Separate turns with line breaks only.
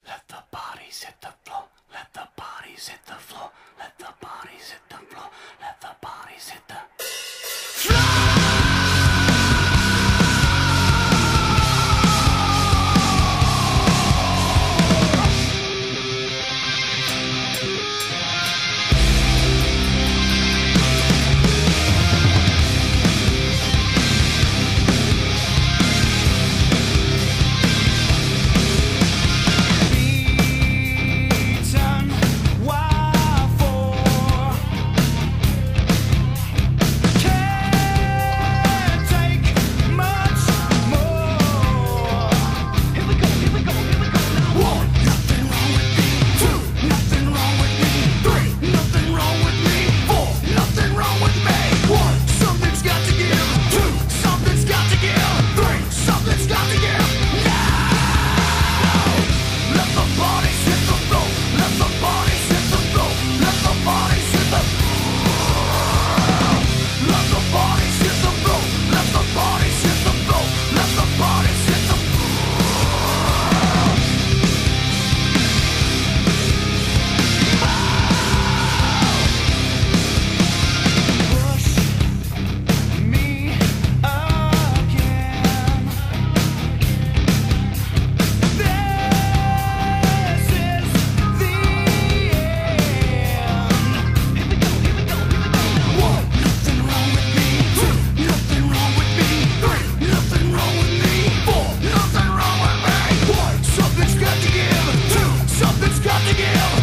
Let the bodies hit the floor. Let the bodies hit the floor. Let the bodies hit the floor. Let the bodies hit the floor. Something's got to give.